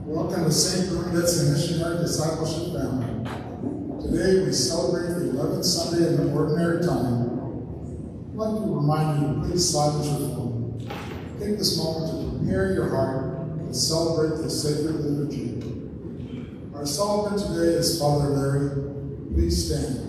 Welcome to St. Bernadette's Missionary Discipleship Family. Today we celebrate the 11th Sunday in the Ordinary Time. I'd like to remind you to please silence your phone. Take this moment to prepare your heart and celebrate the sacred liturgy. Our celebrant today is Father Larry. Please stand.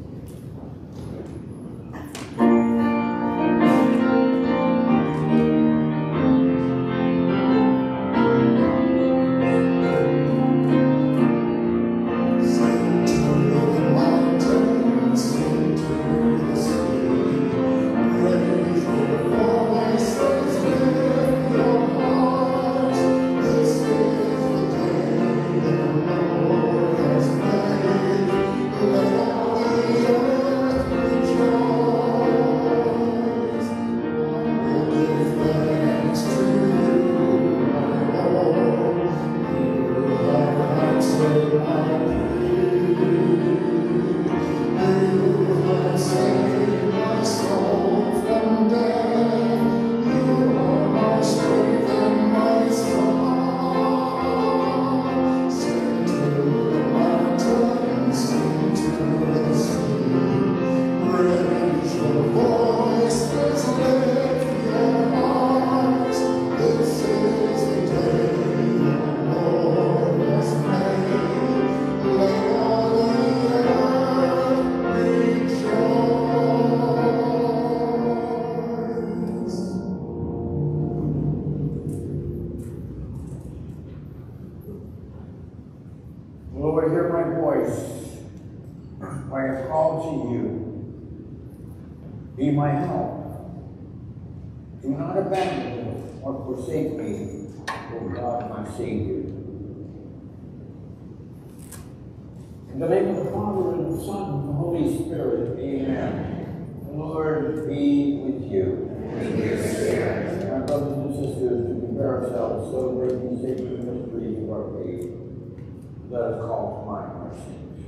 Lord, hear my voice. I have called to you. Be my help. Do not abandon me or forsake me, O God, my Savior. In the name of the Father, and of the Son, and of the Holy Spirit, amen. The Lord be with you. And with your spirit. My brothers and sisters, to prepare ourselves, celebrate these sacred mysteries of our faith. Let us call to mind our sins.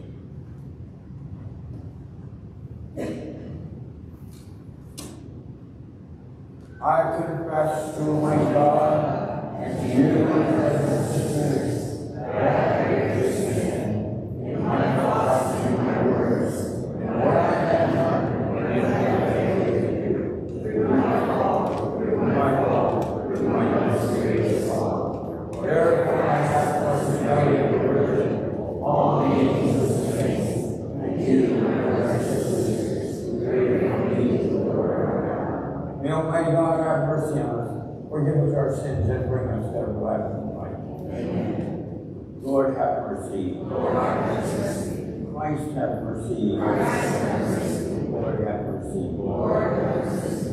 I confess to my God and to you, my brothers and sisters, that I have sinned in my thoughts and my words, and what I have done and I have failed through my fault, through my mysterious fault. Therefore I have persevered all the angels and saints, and you, my brothers and sisters, who pray for me to the Lord our God. May Almighty God have mercy on us, forgive us our sins, and bring us to everlasting life. Amen. Lord, have mercy. Lord, have mercy. Christ, have mercy. Christ, have mercy. Lord, have mercy. Lord, have mercy.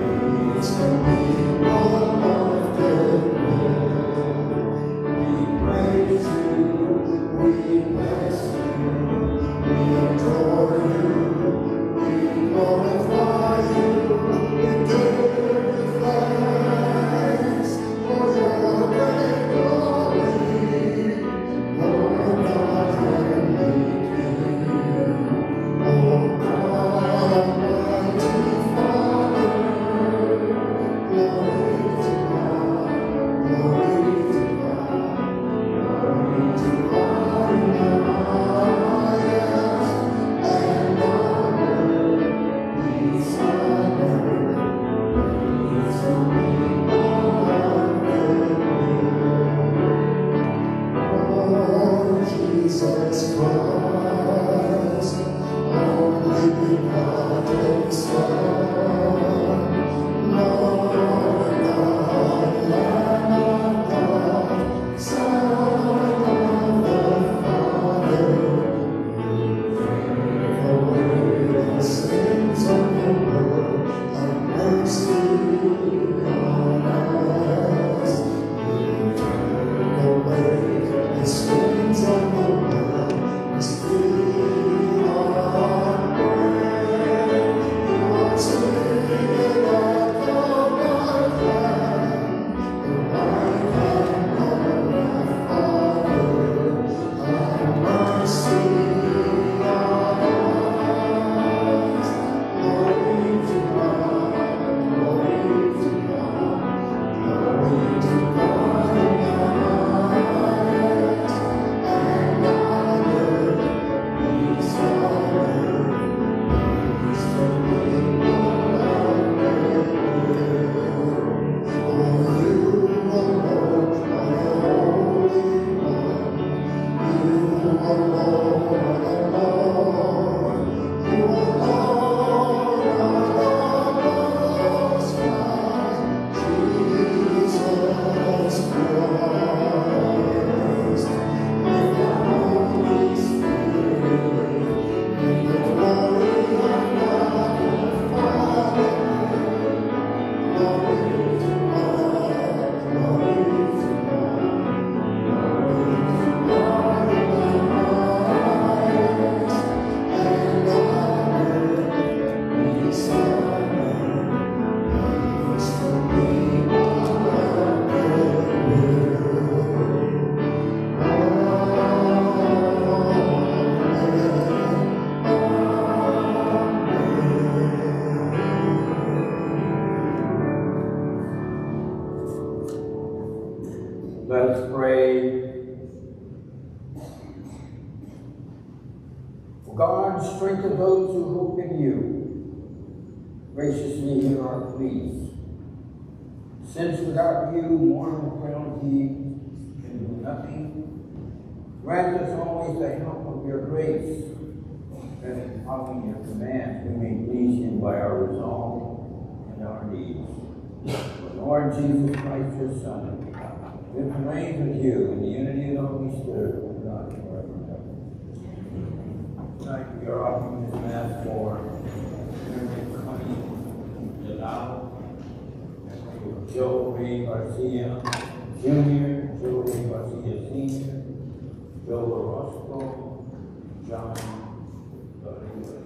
We strength of those who hope in you. Graciously hear our pleas. Since without you, mortal frailty can do nothing, grant us always the help of your grace, that in following your commands we may please you by our resolve and our deeds. Lord Jesus Christ, your Son, lives and reigns with you in the unity of the Holy Spirit, one God, forever and ever. Tonight we are offering this Mass for Joe Ray Garcia Jr., Joe Ray Garcia Sr., Joe Orozco, John Rodriguez.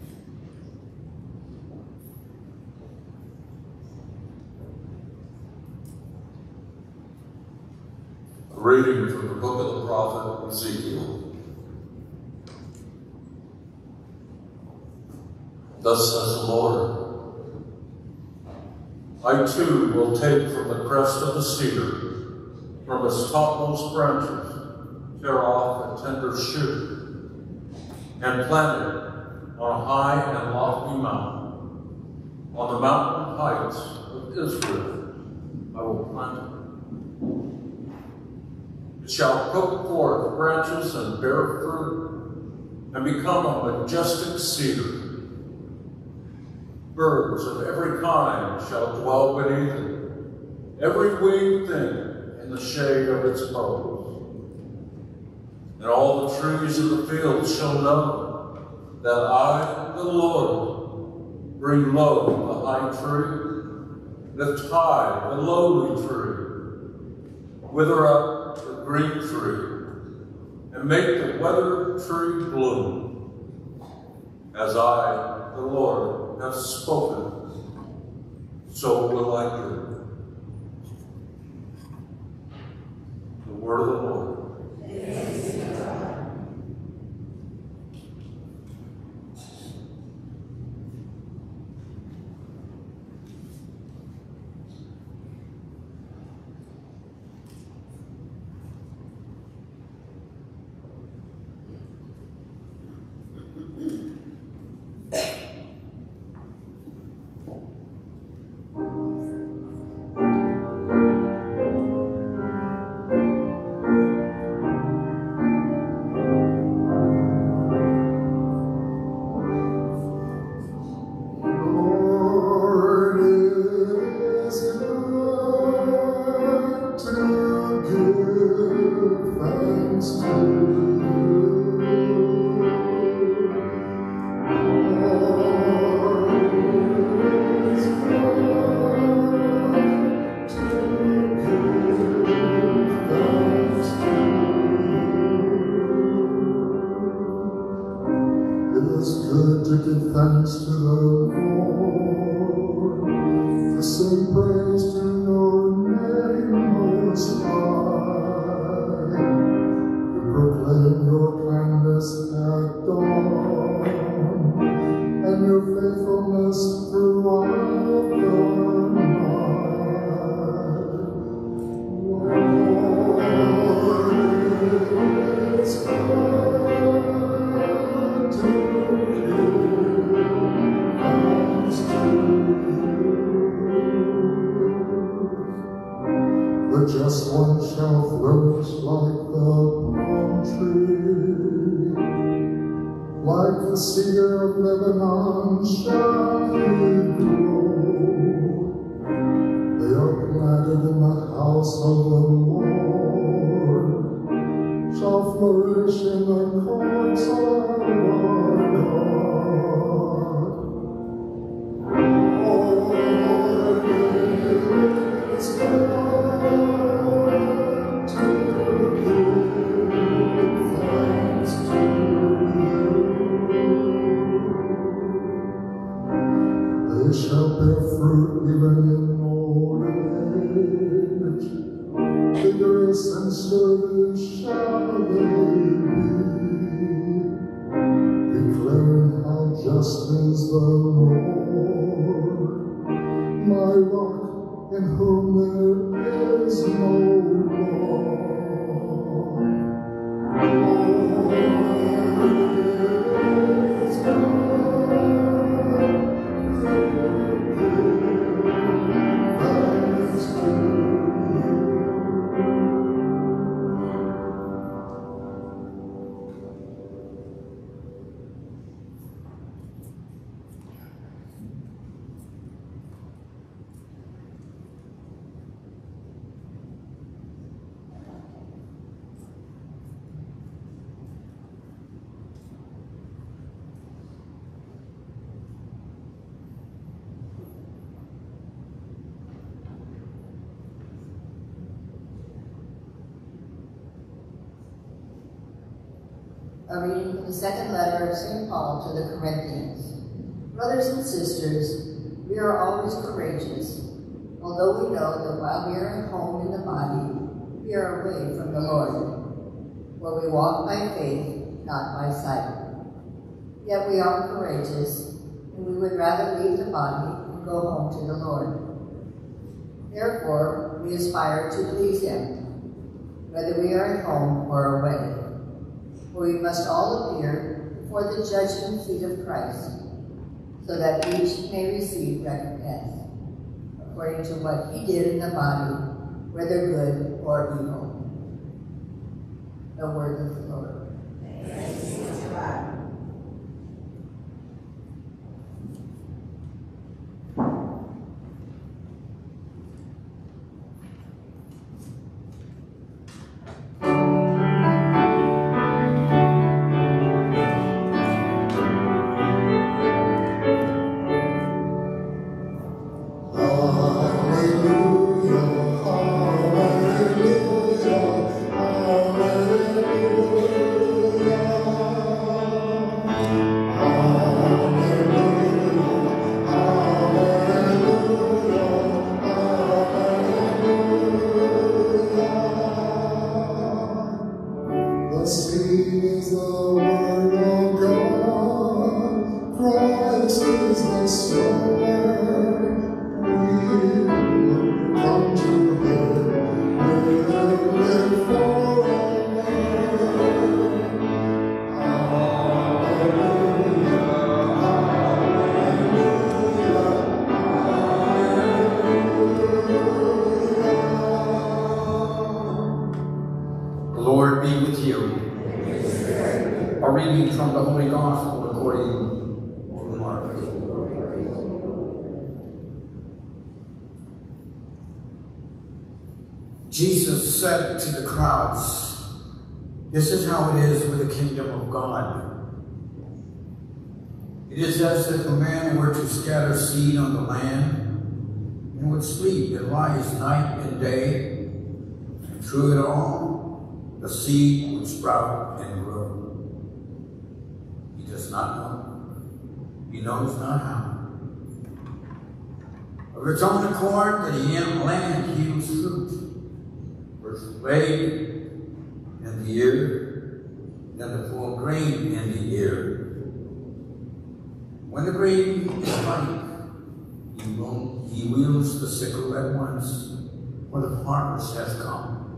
A reading from the book of the prophet Ezekiel. Thus says the Lord, I too will take from the crest of the cedar, from its topmost branches, tear off a tender shoot, and plant it on a high and lofty mountain. On the mountain heights of Israel I will plant it. It shall put forth branches and bear fruit, and become a majestic cedar. Birds of every kind shall dwell beneath it, every winged thing in the shade of its boughs. And all the trees of the field shall know that I, the Lord, bring low the high tree, lift high the lowly tree, wither up the green tree, and make the withered tree bloom, as I, the Lord, have spoken, so will I do. The word of the Lord. Thanks be to God. A reading from the second letter of St. Paul to the Corinthians. Brothers and sisters, we are always courageous, although we know that while we are at home in the body, we are away from the Lord. For we walk by faith, not by sight. Yet we are courageous, and we would rather leave the body and go home to the Lord. Therefore, we aspire to please him, whether we are at home or away. For we must all appear before the judgment seat of Christ, so that each may receive recompense, according to what he did in the body, whether good or evil. The word of the Lord. Thanks be to God. Jesus said to the crowds, "This is how it is with the kingdom of God. It is as if a man were to scatter seed on the land and would sleep and rise night and day, and through it all, the seed would sprout and grow. He does not know. He knows not how. Of its own accord, the land yields fruit. First blade in the ear, then the full grain in the ear. When the grain is ripe, he wields the sickle at once, for the harvest has come."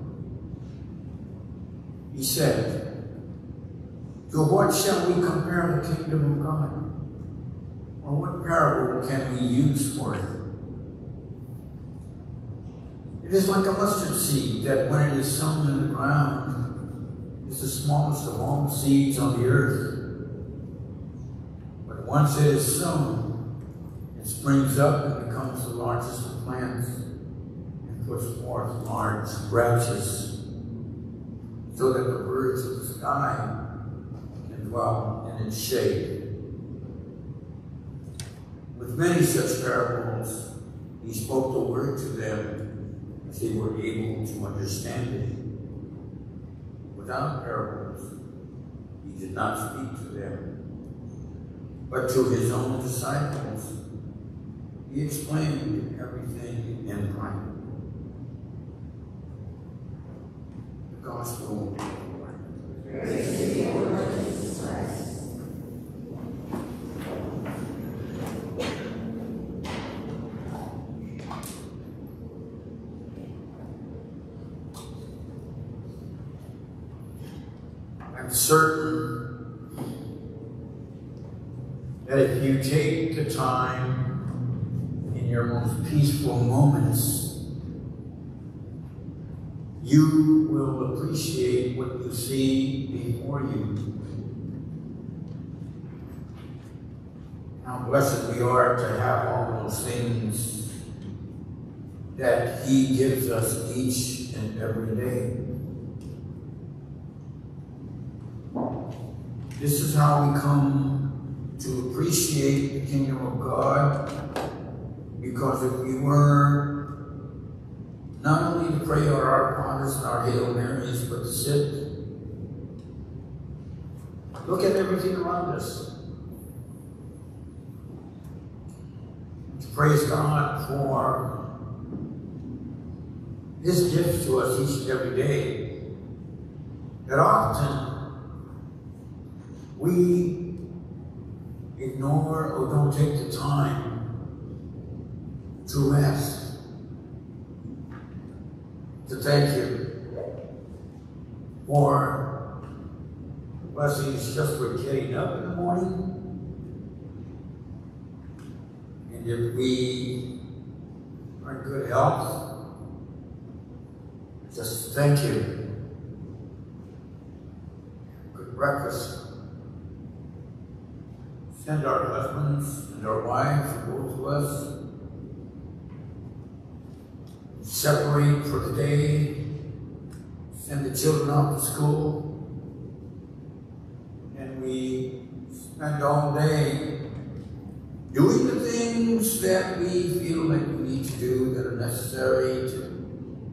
He said, "To what shall we compare the kingdom of God? Or what parable can we use for it? It is like a mustard seed that when it is sown in the ground is the smallest of all the seeds on the earth. But once it is sown, it springs up and becomes the largest of plants and puts forth large branches, so that the birds of the sky can dwell in its shade." With many such parables, he spoke the word to them, as they were able to understand it. Without parables, he did not speak to them, but to his own disciples, he explained everything in private. The Gospel of the Lord. Praise to you, Lord Jesus Christ. I'm certain that if you take the time in your most peaceful moments, you will appreciate what you see before you. How blessed we are to have all those things that He gives us each and every day. This is how we come to appreciate the kingdom of God, because if we were not only to pray our Fathers and our Hail Marys, but to sit, look at everything around us, to praise God for His gifts to us each and every day, that often we ignore or don't take the time to rest, to thank Him for the blessings just for getting up in the morning. And if we are in good health, just thank Him. Good breakfast. Send our husbands and our wives, both of us, separate for the day, send the children off to school, and we spend all day doing the things that we feel like we need to do, that are necessary to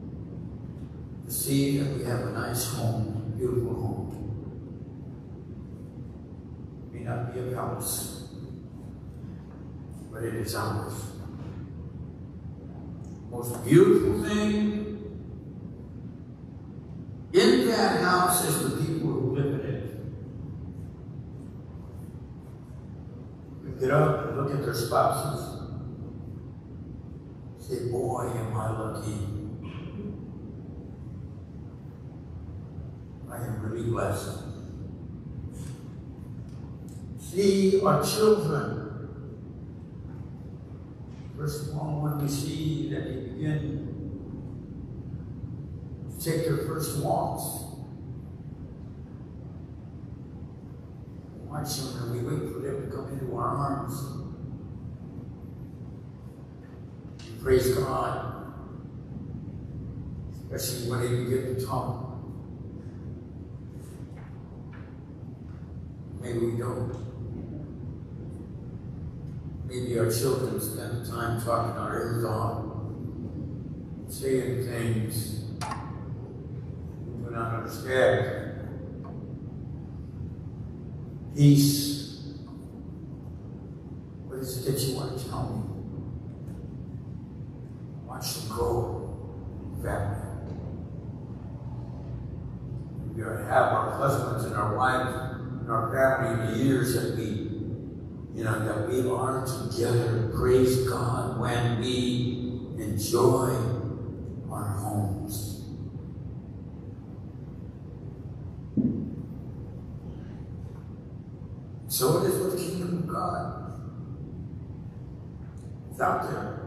see that we have a nice home, a beautiful home. It may not be a palace, but it is ours. Most beautiful thing in that house is the people who live in it. We get up and look at their spouses, say, boy, am I lucky. I am really blessed. See our children. First of all, when we see that they begin to take their first walks, my children, we wait for them to come into our arms. We praise God, especially when they begin to talk. Maybe we don't. Maybe our children spend time talking our ears off, saying things we do not understand. Peace. What is it that you want to tell me? Watch them grow, family. We are to have our husbands and our wives and our family in the years that we that we are together. Praise God when we enjoy our homes. So it is with the kingdom of God. It's out there.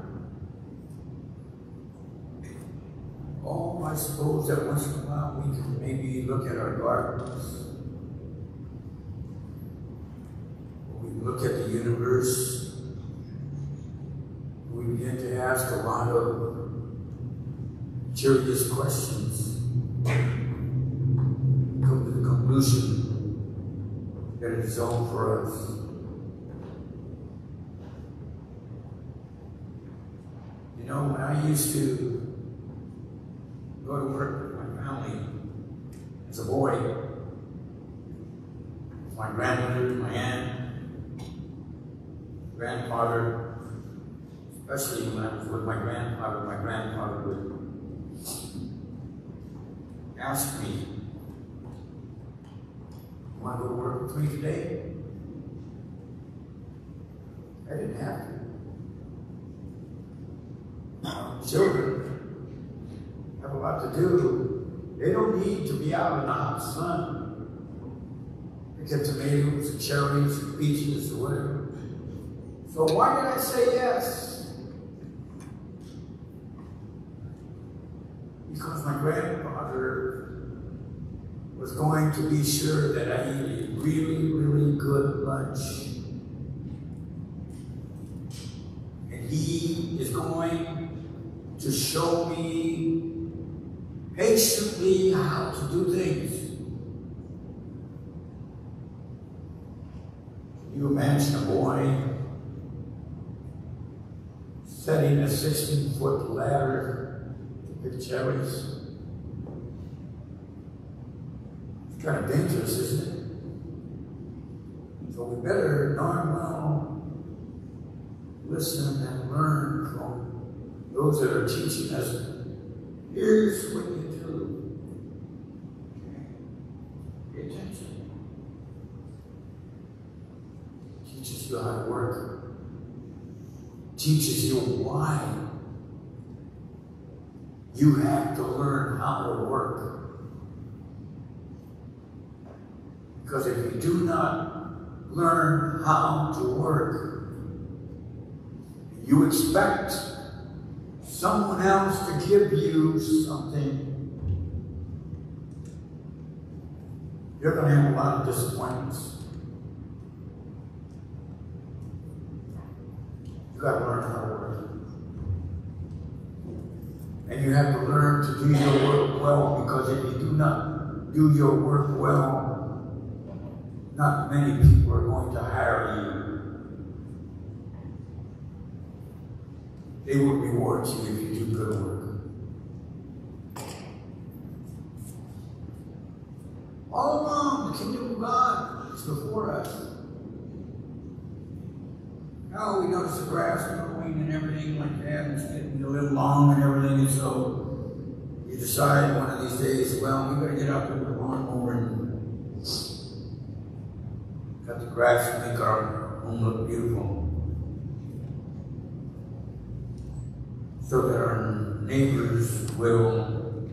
Oh, I suppose that once in a while we can maybe look at our gardens. Look at the universe, we begin to ask a lot of curious questions. Come to the conclusion that it is all for us. You know, when I used to go to work with my family as a boy, with my grandmother, my aunt, grandfather, especially when I was with my grandfather would ask me, "You want to go to work with me today?" I didn't have to. Children have a lot to do. They don't need to be out in the hot sun. They get tomatoes, cherries, peaches, or whatever. So why did I say yes? Because my grandfather was going to be sure that I eat a really, really good lunch. And he is going to show me patiently how to do things. Can you imagine a boy setting a 16-foot ladder to pick cherries? It's kind of dangerous, isn't it? So we better darn well listen and learn from those that are teaching us. Here's what you do. Okay. Pay attention. Teaches you how to work. Teaches you why you have to learn how to work. Because if you do not learn how to work, you expect someone else to give you something, you're going to have a lot of disappointments. You got to learn how to work. And you have to learn to do your work well, because if you do not do your work well, not many people are going to hire you. They will reward you if you do good work. All along, the kingdom of God is before us. Now we notice the grass growing and everything like that, and it's getting a little long and everything, and so you decide one of these days, well, we better get out there with the lawnmower and cut the grass and make our home look beautiful, so that our neighbors will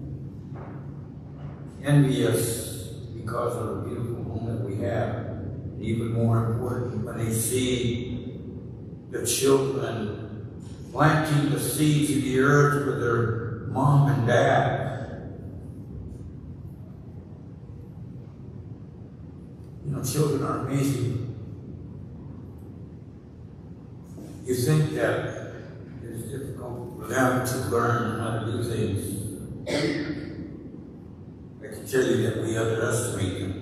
envy us because of the beautiful home that we have. And even more important, when they see the children planting the seeds in the earth with their mom and dad. You know, children are amazing. You think that it is difficult for them to learn how to do things. I can tell you that we underestimate them.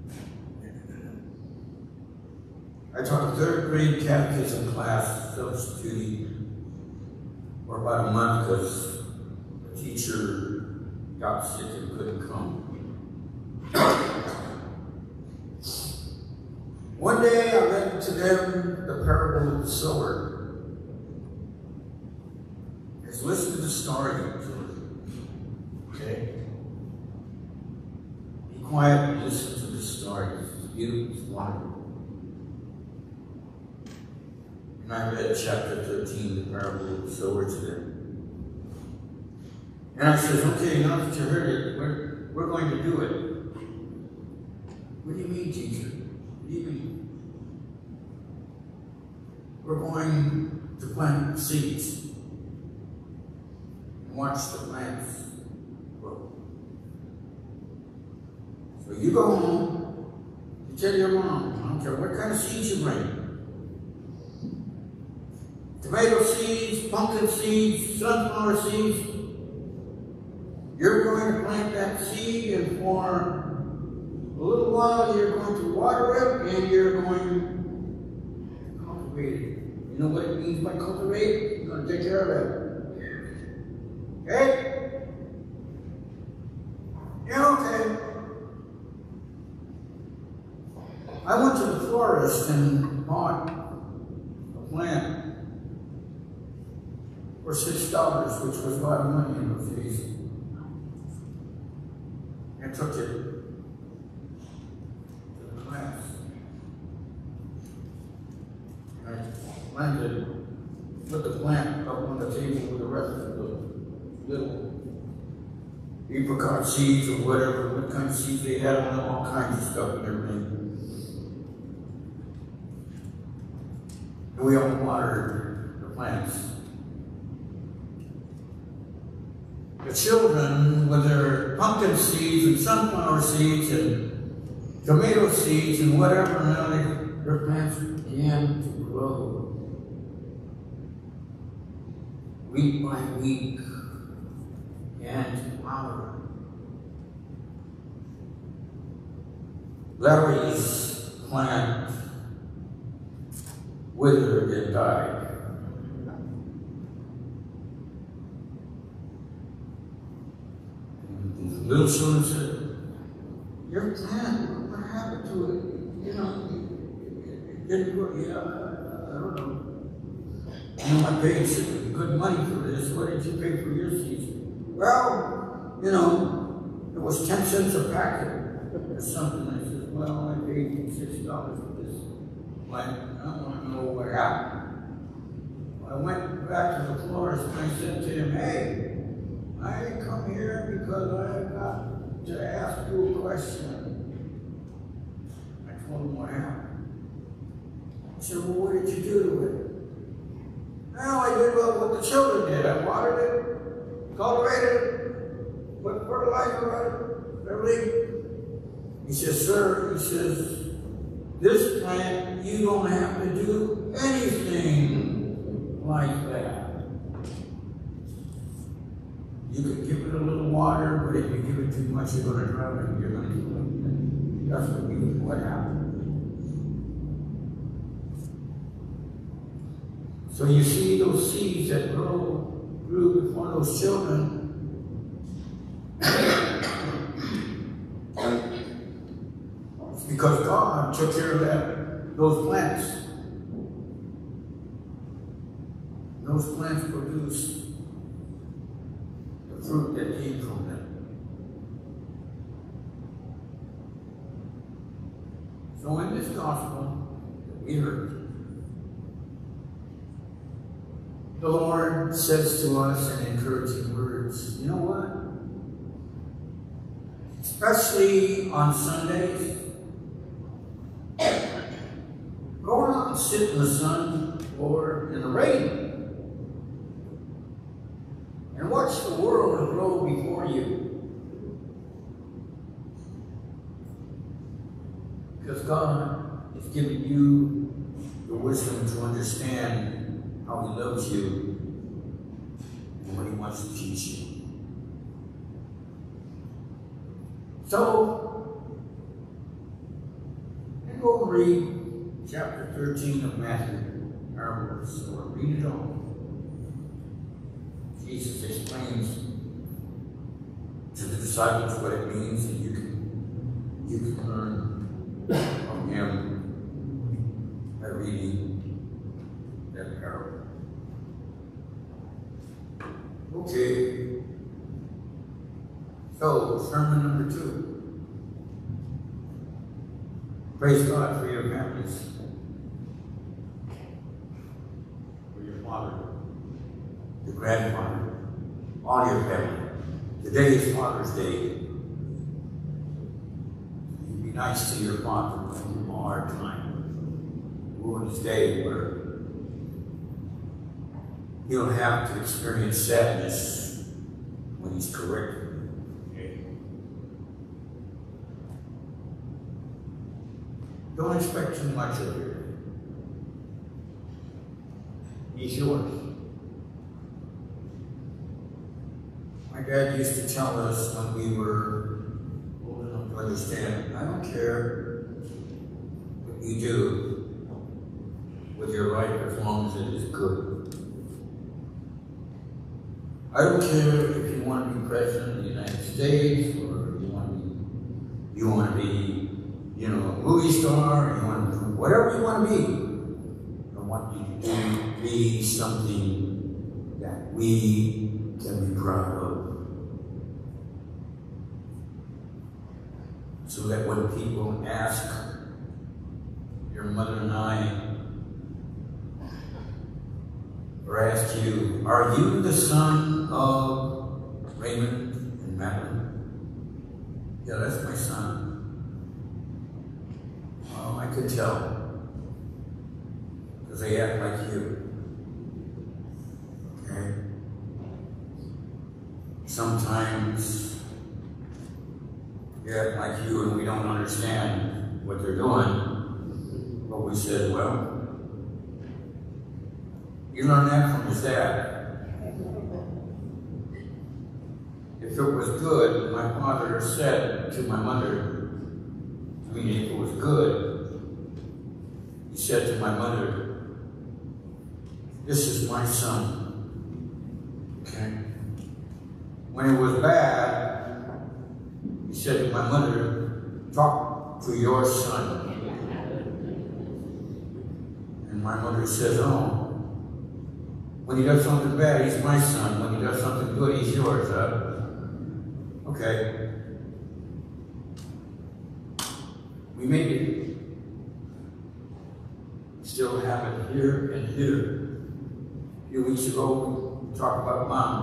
I taught a 3rd grade catechism class, substituting for about a month because the teacher got sick and couldn't come. One day I read to them the parable of the sower. Just listen to the story. Okay? Be quiet and listen to the story. It's beautiful, it's wonderful. And I read chapter 13, the parable of the sower, to them. And I said, okay, now that you heard it, we're going to do it. What do you mean, teacher? What do you mean? We're going to plant seeds and watch the plants grow. So you go home, you tell your mom, I don't care what kind of seeds you bring. Tomato seeds, pumpkin seeds, sunflower seeds. You're going to plant that seed, and for a little while you're going to water it and you're going to cultivate it. You know what it means by cultivate? You're going to take care of it. Okay? Yeah, okay. I went to the forest and bought a plant for $6, which was a lot of money in those days. I took it to the class. I planted, put the plant up on the table with the rest of the little apricot seeds or whatever, what kind of seeds they had on them, all kinds of stuff and everything. And we all watered the plants. The children, with their pumpkin seeds and sunflower seeds and tomato seeds and whatever, now their plants began to grow. Week by week, and flower. Larry's plant withered and died. And the little children said, "Your plant, what happened to it? You know, it didn't grow." Yeah, I don't know. I paid good money for this. What did you pay for your seeds? Well, you know, it was 10 cents a packet or something. I said, well, I paid $6 for this plant. I want to know what happened. I went back to the florist and I said to him, hey, I come here because I got to ask you a question. I told him what happened. He said, well, what did you do to it? Well, I did what the children did. I watered it, cultivated it, put fertilizer on it, everything. He says, sir, he says, this plant, you don't have to do anything like that. You could give it a little water, but if you give it too much, you're going to drown it, you're going to kill it. That's what happened. So you see those seeds that grew before those children. It's because God took care of those plants. Those plants produced the fruit that came from them. So in this gospel that we heard, the Lord says to us in encouraging words, you know what? Especially on Sundays, go out and sit in the sun or in the rain and watch the world grow before you. Because God has given you the wisdom to understand how He loves you and what He wants to teach you. So, and go read chapter 13 of Matthew, our verse, or read it all. Jesus explains to the disciples what it means, and you can learn from Him by reading that parable. Okay. So, sermon number 2. Praise God for your families, for your father, your grandfather, all your family. Today is Father's Day. You be nice to your father and give him a hard time. Ruin his day where he'll have to experience sadness when he's corrected. Don't expect too much of him. He's yours. My dad used to tell us when we were old enough to understand, I don't care what you do with your life as long as it is good. I don't care if you want to be president of the United States or you want to be a movie star, or you want to do whatever you want to be. I want you to be something that we can be proud of. So that when people ask your mother and I, or ask you, are you the son of Raymond and Madeline? Yeah, that's my son. Well, I could tell. because they act like you. Okay? Sometimes they act like you and we don't understand what they're doing. But we said, well, you learn that from his dad. If it was good, my father said to my mother, if it was good, he said to my mother, this is my son. Okay? When it was bad, he said to my mother, talk to your son. And my mother says, oh, when he does something bad, he's my son. When he does something good, he's yours, huh? Okay. We made it. We still have it here and here. A few weeks ago, we talked about Mom.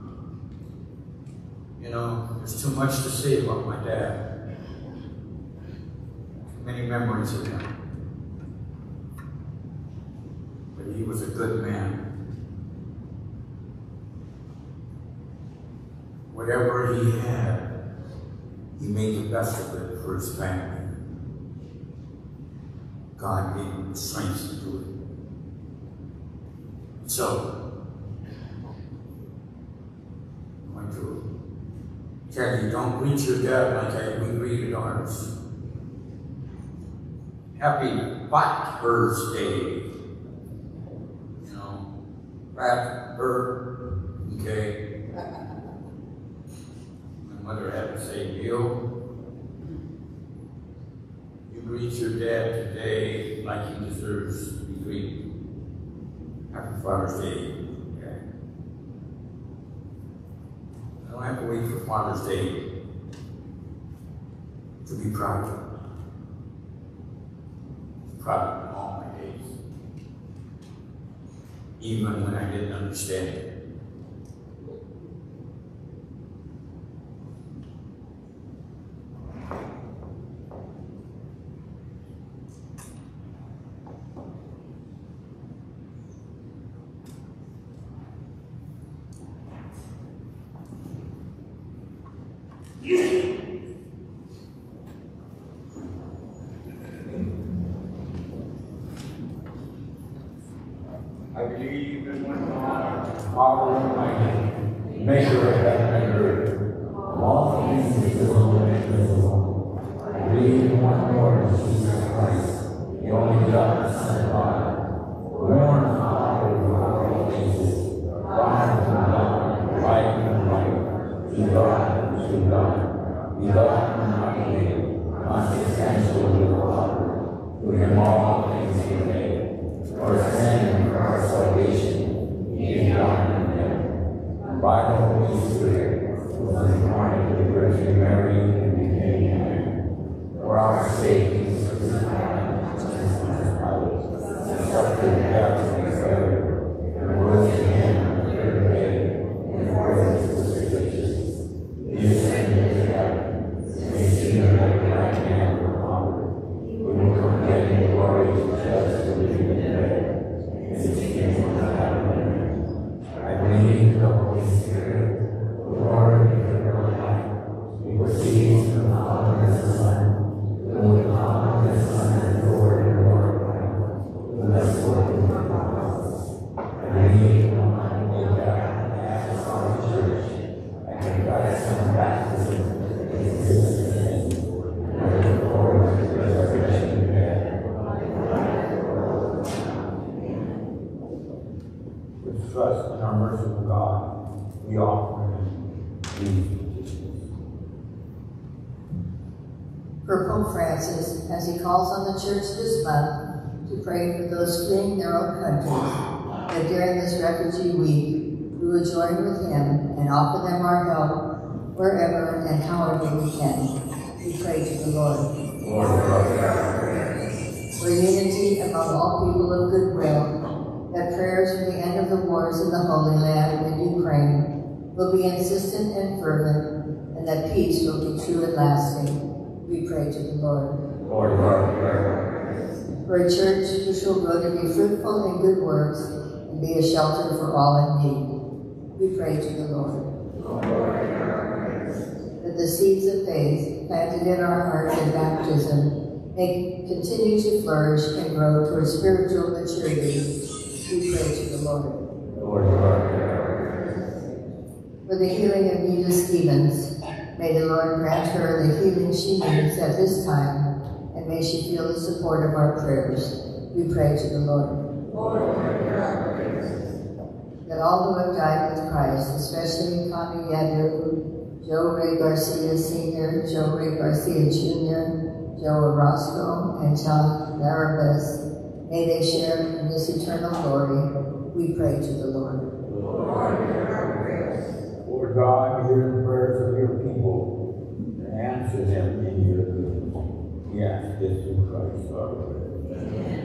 You know, there's too much to say about my dad. Too many memories of him. But he was a good man. Whatever he had, he made the best of it for his family. God gave him the strength to do it. So, I'm going to tell you, don't greet your dad like we greeted ours. Happy Father's Day. You know, Fat okay. Mother had to say, Bill, you greet your dad today like he deserves to be greeted. Happy Father's Day. Okay. I don't have to wait for Father's Day to be proud of him. I'm proud of him all my days. Even when I didn't understand it. I believe in one God, Father Almighty, maker of heaven and earth, of all things visible and invisible. I believe in one Lord Jesus Christ, the only begotten Son of God, born of Father before all ages, God from God, light from light, begotten from God, begotten and not made, consubstantial with the Father, to him all things were made. For sin and for our salvation, he begotten in him, and by the Holy Spirit was incarnate of the Virgin Mary and became man. For our sake, he was crucified and suffered death and was buried, and rose again on the third day in accordance with the Scriptures. He ascended to heaven, and is seated at the right hand of the Father. He will come again in glory to judge the living and the dead. I believe in the Holy Spirit, the Lord and the life, who proceeds from the Father and the Son, who the Father and the Son and the Lord and glorified, who has spoken from the prophets. I believe in one Holy Apostolic Church. I confess and baptism in the forgiveness of sins, and I look forward to the resurrection of the dead. With trust in our merciful God, we offer him these petitions. For Pope Francis, as he calls on the Church this month to pray for those fleeing their own countries, that during this refugee week we will join with him and offer them our help wherever and however we can. We pray to the Lord. For unity among all people of goodwill, that prayers for the end of the wars in the Holy Land and Ukraine will be insistent and fervent, and that peace will be true and lasting. We pray to the Lord. Lord, our prayer. for a church who shall grow to be fruitful in good works and be a shelter for all in need. We pray to the Lord. That the seeds of faith planted in our hearts in baptism may continue to flourish and grow towards spiritual maturity. We pray to the Lord. For the healing of Nita Stevens, may the Lord grant her the healing she needs at this time, and may she feel the support of our prayers. We pray to the Lord. That all who have died with Christ, especially Connie Yadu, Joe Ray Garcia Sr., Joe Ray Garcia Jr., Joe Orozco, and John Marabez, may they share in this eternal glory. We pray to the Lord. Lord God, hear the prayers of your people and answer them in your goodness. We ask this through Christ our Lord. Amen.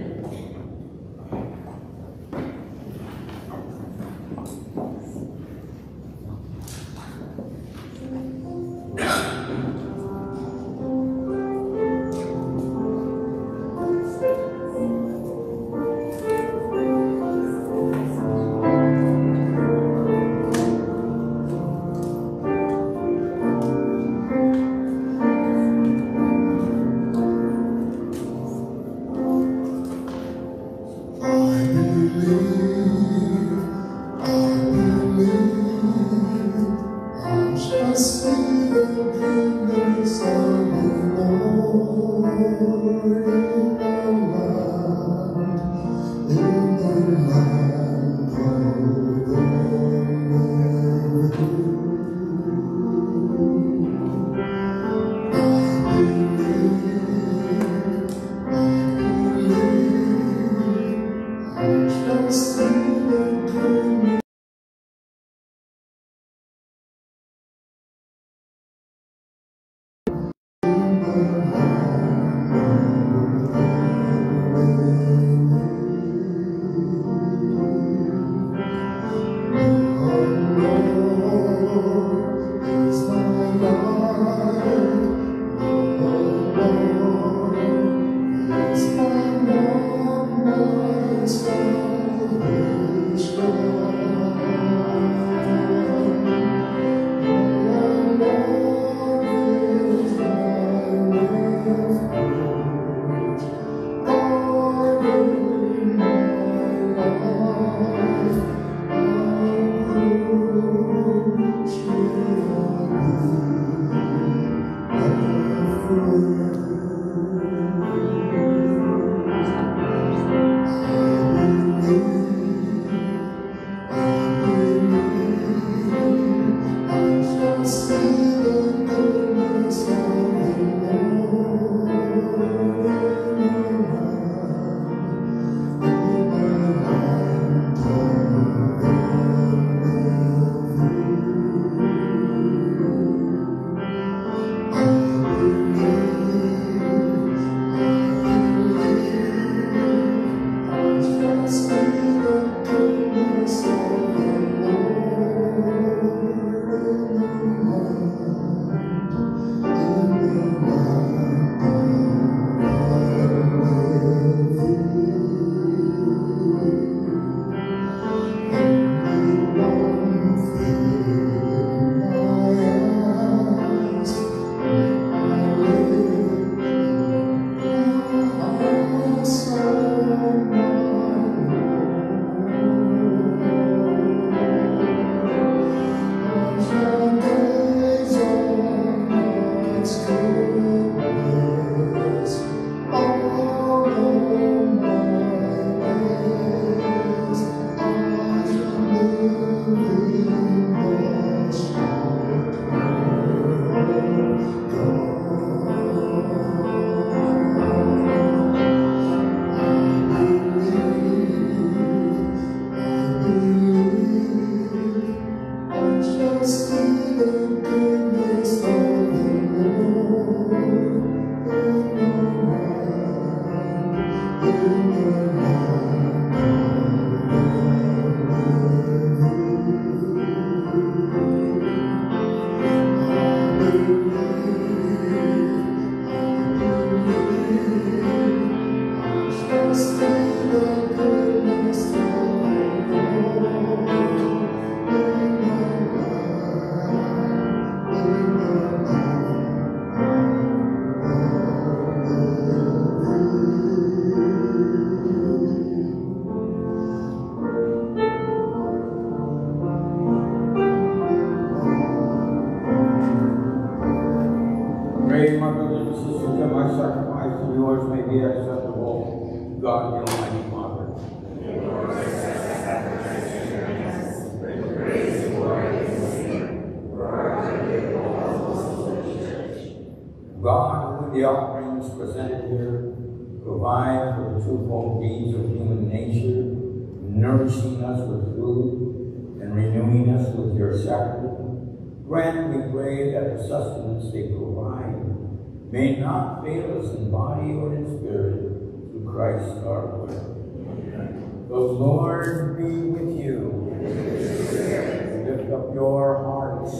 the offerings presented here, provide for the twofold needs of human nature, nourishing us with food and renewing us with your sacrament. Grant, we pray, that the sustenance they provide may not fail us in body or in spirit, through Christ our Lord. The Lord be with you. Lift up your hearts.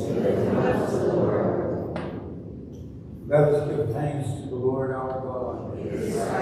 Let us give thanks to the Lord our God. It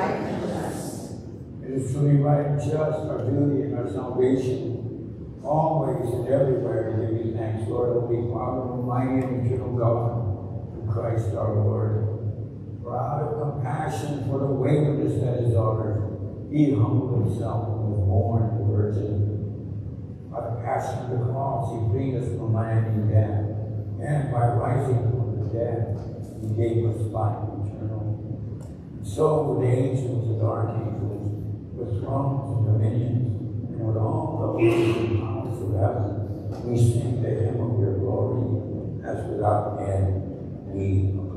is truly right and just, our duty and our salvation, always and everywhere to give you thanks, Lord, Holy Father, Almighty and eternal God, through Christ our Lord. For out of compassion for the waywardness that is ours, he humbled himself and was born of the Virgin. By the passion of the cross, he freed us from unending death, and by rising from the dead, he gave us life eternal. And so with the angels and archangels, with thrones and dominions, and with all the hosts and powers of heaven, we sing the hymn of your glory, as without end we proclaim.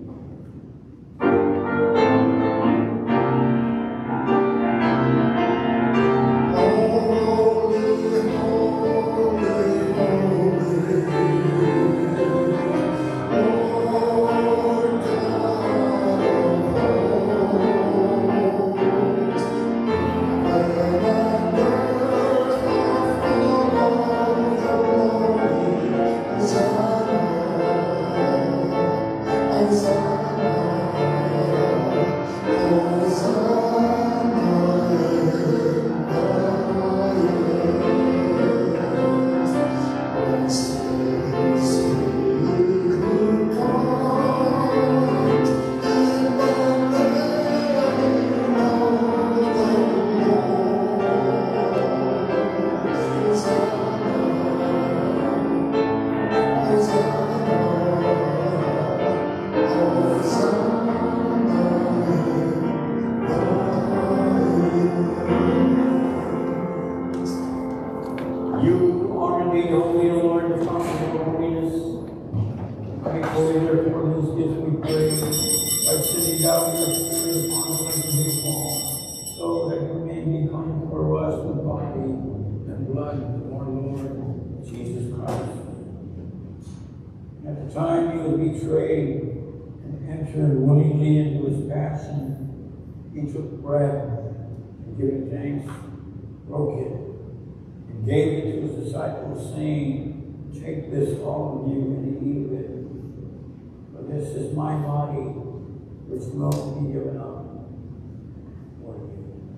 Willingly into his passion, he took bread and giving thanks, broke it, and gave it to his disciples, saying, "Take this, all of you, and eat of it. For this is my body, which will be given up for you."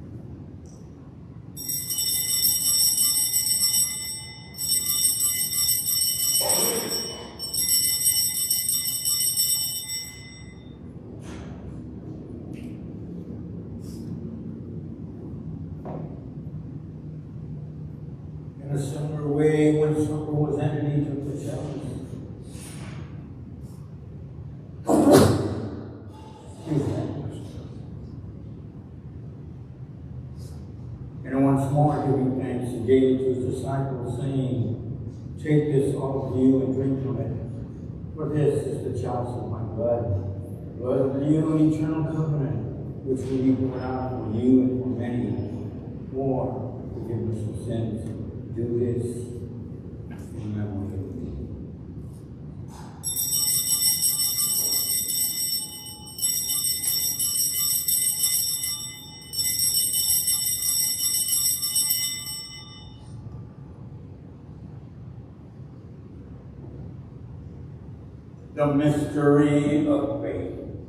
In a similar way, when supper was ended, he took the chalice. And once more giving thanks, he gave it to his disciples, saying, "Take this, all of you, and drink from it. For this is the chalice of my blood, blood of the new and eternal covenant, which will be poured out for you and for many for forgiveness of sins. Do this in memory of me." The mystery of faith.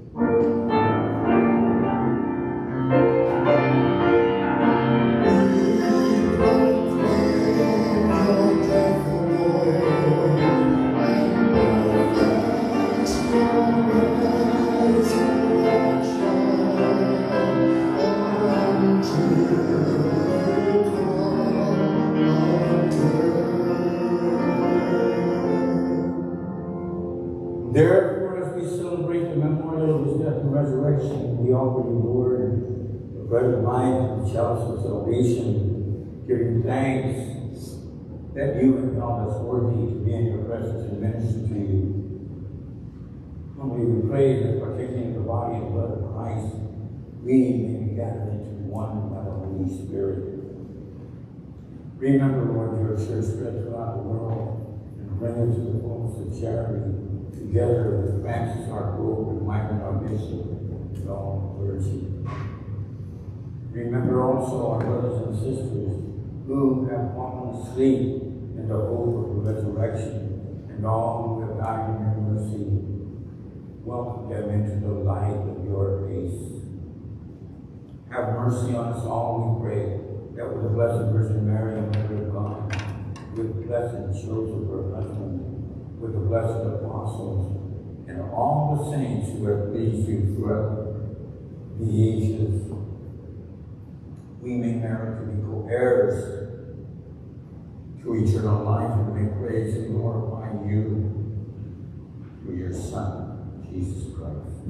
Therefore, as we celebrate the memorial of his death and resurrection, we offer you, Lord, the bread of life and the chalice of salvation, giving thanks that you have held us worthy to be in your presence and minister to you. Humbly we pray that partaking of the body and blood of Christ, we may be gathered into one by the Holy Spirit. Remember, Lord, your church spread throughout the world and bring it to the fullness of charity, together with Francis, our Pope, and Michael, our Bishop, and all clergy. Remember also our brothers and sisters who have fallen asleep in the hope of the resurrection, and all who have died in your mercy. Welcome them into the light of your peace. Have mercy on us all, we pray, that with the Blessed Virgin Mary, Mother of God, with blessed Joseph, her husband, with the blessed apostles, and all the saints who have pleased you throughout the ages, we may merit to be co-heirs to eternal life, and may praise and glorify you through your Son, Jesus Christ.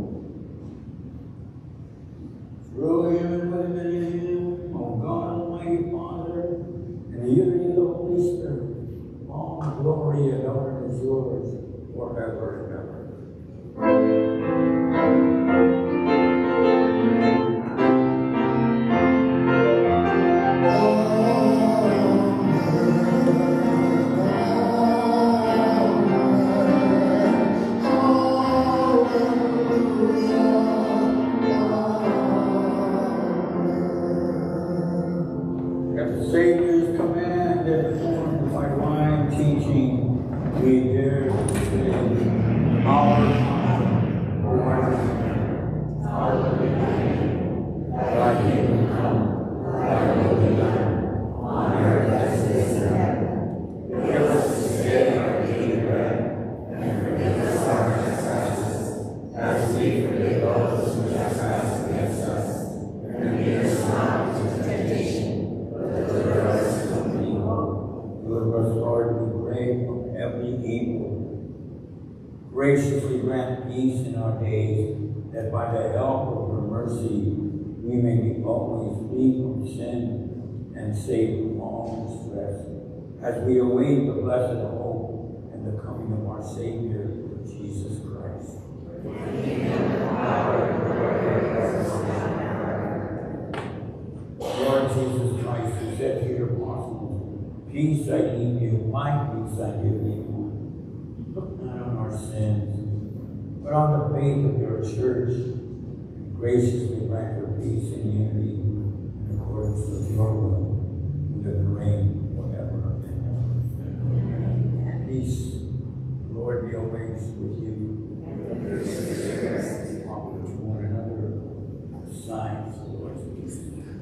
Through him and with him and in him, O God, Almighty Father, and the unity of the Holy Spirit, all glory and honor is yours forever and ever. At the Savior's command and formed by divine teaching, we dare to say, Our Father, hallowed be thy name. Thy kingdom come, thy will be done, on earth as it is in heaven. Give us this day our daily bread, and forgive us our trespasses, as we forgive those who trespass against us. And lead us not into temptation, but deliver us from evil. Deliver us, Lord, we pray, from every evil. Graciously grant peace in our days, that by the help of your mercy we may be always free from sin and safe from all distress, as we await the blessed hope and the coming of our Savior, Jesus Christ. Lord Jesus Christ, who said to your apostles, Peace I leave you, my peace I give you. Look not on our sins, but on the faith of your church, and graciously grant her peace and unity in accordance with your will, who live and reign forever and ever. Peace, the Lord be always with you. Offer to one another the signs of the Lord's peace.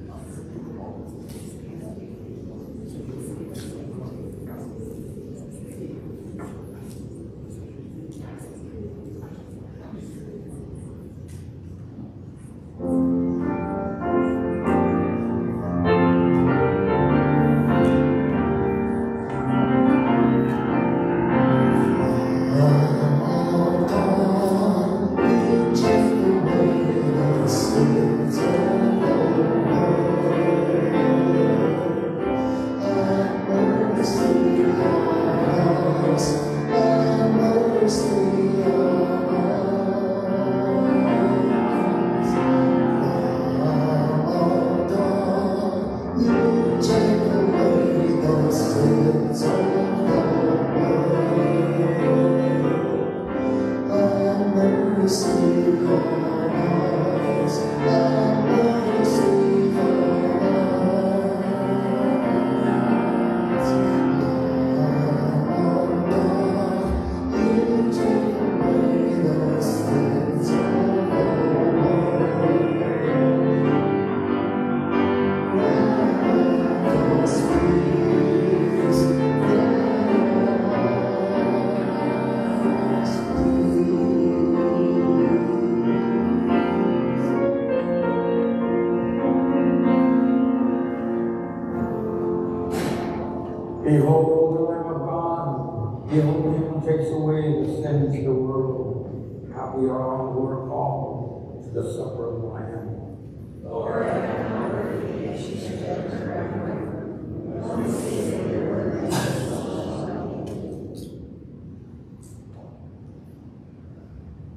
Behold the Lamb of God, behold him who takes away the sins of the world. Happy are all who are called to the supper of the Lamb. Lord, I am not worthy that you should enter my room. Only say your word, and I shall be.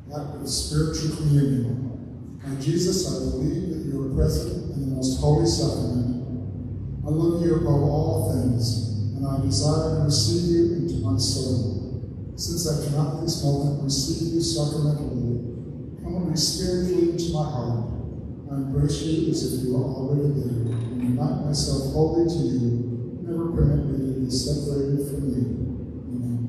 of spiritual communion. Now, Jesus, I believe that you are present in the most holy sacrament. I love you above all things, and I desire to receive you into my soul. Since I cannot at this moment receive you sacramentally, come with me spiritually into my heart. I embrace you as if you are already there, and unite myself wholly to you. Never permit me to be separated from you. Amen.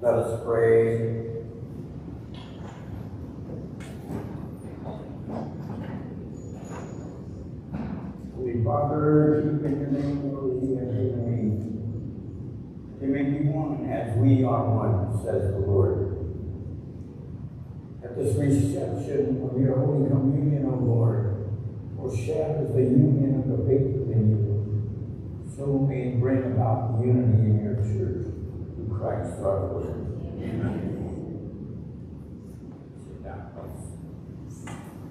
Let us pray. Holy Father, keep in your name worthy every name. They may be one as we are one, says the Lord. At this reception of your Holy Communion, O Lord, foreshadows the union of the faithful in you, so may it bring about unity in your church through Christ our Lord. Amen. Sit down, please.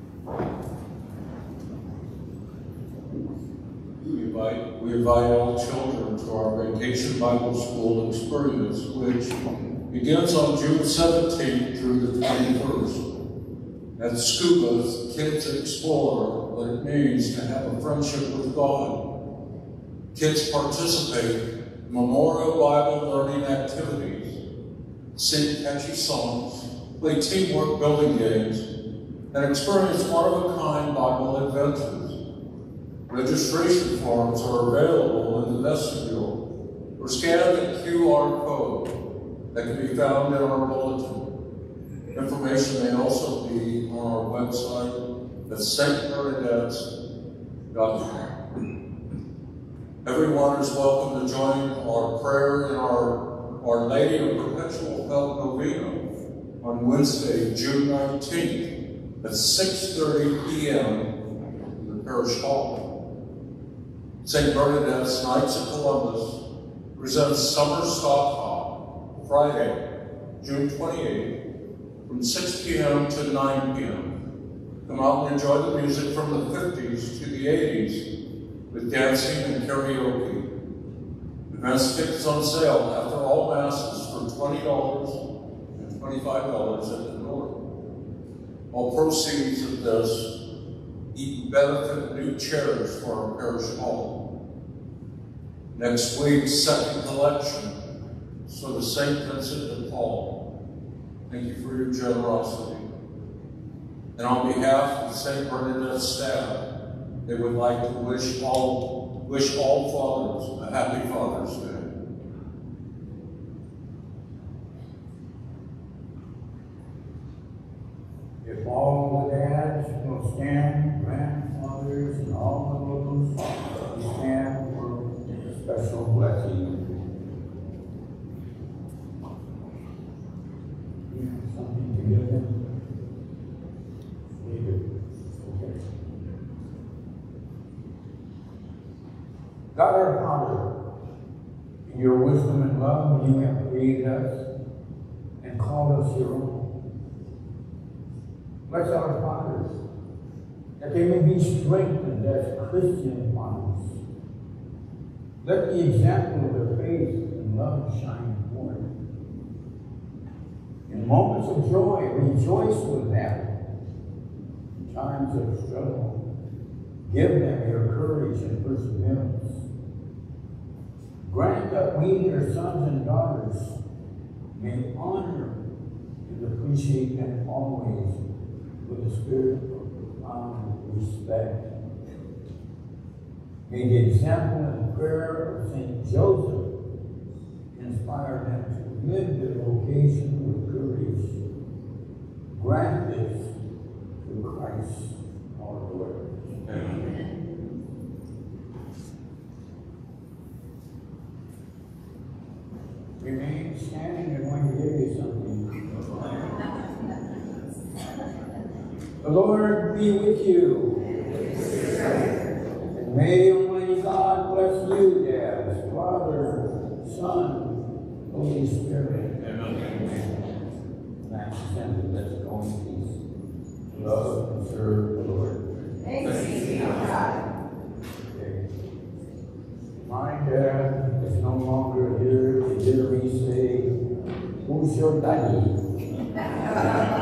We invite all children to our Vacation Bible School experience, which begins on June 17th through the 21st. At Scuba, kids explore what it means to have a friendship with God. Kids participate in memorial Bible learning activities, sing catchy songs, play teamwork building games, and experience one-of-a-kind Bible adventures. Registration forms are available in the vestibule or scan the QR code that can be found in our bulletin. Information may also be on our website at stbernadette's.com. Everyone is welcome to join our prayer in our Lady of Perpetual Help Novena on Wednesday, June 19th at 6:30 p.m. in the Parish Hall. St. Bernadette's Knights of Columbus presents Summer Stock Hop, Friday, June 28th, from 6 p.m. to 9 p.m. Come out and enjoy the music from the 50s to the 80s with dancing and karaoke. Advance tickets on sale after all Masses for $20 and $25 at the door. All proceeds of this benefit new chairs for our parish hall. Next week, second collection for the St. Vincent de Paul. Thank you for your generosity. And on behalf of the St. Bernadette staff, they would like to wish all fathers a happy Father's Day. If all the dads will stand, grandfathers, and all of those who stand for a special blessing. You have something to give them? Leave it. Okay. God our Father, in your wisdom and love, you have created us and called us your own. Bless our fathers, that they may be strengthened as Christian fathers. Let the example of their faith and love shine forth. In moments of joy, rejoice with them. In times of struggle, give them your courage and perseverance. Grant that we, their sons and daughters, may honor and appreciate them always with a spirit of profound respect. May the example and prayer of St. Joseph inspire them to live their vocation with courage. Grant this through Christ our Lord. Amen. Remain standing. I'm going to give you something. The Lord be with you. And may Almighty God bless you, dads, Father, Son, Holy Spirit. Amen. That's extended. Let's go in peace. Love and serve the Lord. Thanks be to God. Okay. My dad is no longer here to hear me say, "Who's your daddy?"